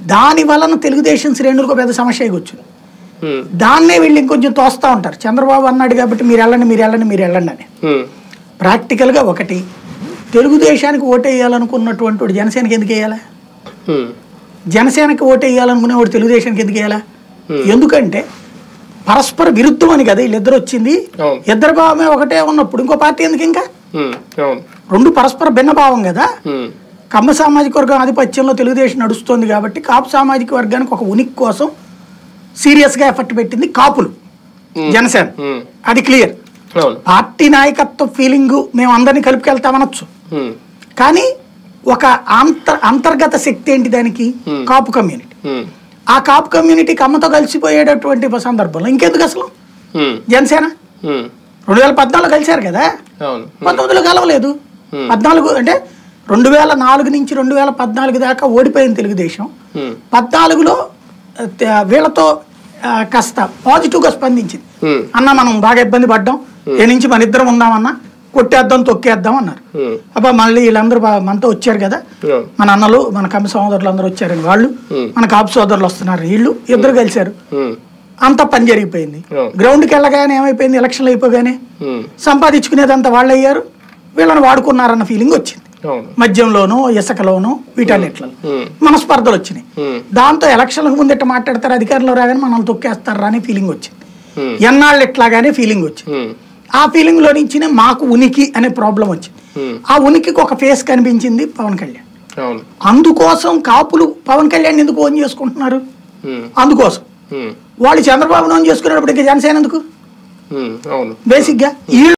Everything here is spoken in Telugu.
దాని వలన తెలుగుదేశం శ్రేణులకు పెద్ద సమస్య వచ్చింది. దాన్నే వీళ్ళు ఇంకొంచెం తోస్తూ ఉంటారు. చంద్రబాబు అన్నాడు కాబట్టి మీరు వెళ్ళండి అని. ప్రాక్టికల్గా ఒకటి, తెలుగుదేశానికి ఓటేయాలనుకున్నటువంటి వాడు జనసేనకి ఎందుకు వేయాలా? జనసేనకి ఓటేయాలనుకునేవాడు తెలుగుదేశానికి ఎందుకు వేయాలా? ఎందుకంటే పరస్పర విరుద్ధం అని కదా వీళ్ళిద్దరు వచ్చింది. ఇద్దరు భావమే ఒకటే ఉన్నప్పుడు ఇంకో పార్టీ ఎందుకు? ఇంకా రెండు పరస్పర భిన్న భావం కదా. కమ్మ సామాజిక వర్గం ఆధిపత్యంలో తెలుగుదేశం నడుస్తుంది కాబట్టి కాపు సామాజిక వర్గానికి ఒక ఉనికి కోసం సీరియస్గా ఎఫర్ట్ పెట్టింది కాపులు, జనసేన. అది క్లియర్. పార్టీ నాయకత్వ ఫీలింగ్ మేము అందరినీ కలిపికెళ్తామనొచ్చు, కానీ ఒక అంతర్గత శక్తి ఏంటి దానికి? కాపు కమ్యూనిటీ. ఆ కాపు కమ్యూనిటీ కమ్మతో కలిసిపోయేటటువంటి సందర్భంలో ఇంకెందుకు అసలు జనసేన? 2014 కలిశారు కదా, 19లో కలవలేదు. 14 అంటే 2004 నుంచి 2014 దాకా ఓడిపోయింది తెలుగుదేశం. 14లో వీళ్ళతో కాస్త పాజిటివ్గా స్పందించింది. అన్న మనం బాగా ఇబ్బంది పడ్డాం, ఏ నుంచి మన ఇద్దరం ఉందామన్నా, కొట్టేద్దాం తొక్కేద్దాం అన్నారు. అబ్బా మళ్ళీ వీళ్ళందరూ మనతో వచ్చారు కదా, మన అన్నలు మన కమ్మ సోదరులు అందరూ వచ్చారని వాళ్ళు, మన కాపు సోదరులు వస్తున్నారు, వీళ్ళు ఇద్దరు కలిశారు, అంత పని జరిగిపోయింది. గ్రౌండ్కి వెళ్ళగానే ఏమైపోయింది? ఎలక్షన్లు అయిపోగానే సంపాదించుకునేదంతా వాళ్ళు అయ్యారు, వీళ్ళని వాడుకున్నారన్న ఫీలింగ్ వచ్చింది. మద్యంలోనూ ఇసుకలోనూ వీటన్నిట్లో మనస్పర్ధలు వచ్చినాయి. దాంతో ఎలక్షన్లకు ముందు ఇట్లా మాట్లాడతారు, అధికారంలో రాగానే మనల్ని తొక్కేస్తారా అనే ఫీలింగ్ వచ్చింది. ఎన్నాళ్ళు ఇట్లాగానే ఫీలింగ్ వచ్చింది. ఆ ఫీలింగ్ లో నుంచినే మాకు ఉనికి అనే ప్రాబ్లం వచ్చింది. ఆ ఉనికికి ఒక ఫేస్ కనిపించింది పవన్ కళ్యాణ్. అందుకోసం కాపులు పవన్ కళ్యాణ్ ఎందుకు ఓన్ చేసుకుంటున్నారు? అందుకోసం వాళ్ళు చంద్రబాబు ఓన్ చేసుకునేటప్పుడు ఇంకా జనసేన ఎందుకు? బేసిక్ గా